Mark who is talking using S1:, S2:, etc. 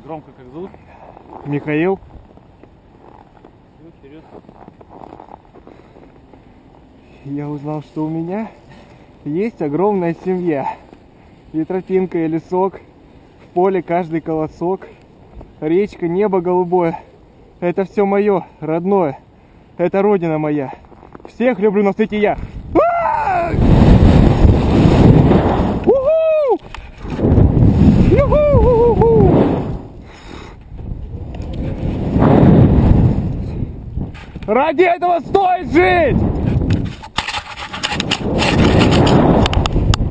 S1: Громко как зовут?
S2: Михаил.
S1: Вперед.
S2: Я узнал, что у меня есть огромная семья. И тропинка, и лесок, в поле каждый колосок, речка, небо голубое. Это все мое, родное. Это родина моя. Всех люблю на свете я. Ради этого стоит жить!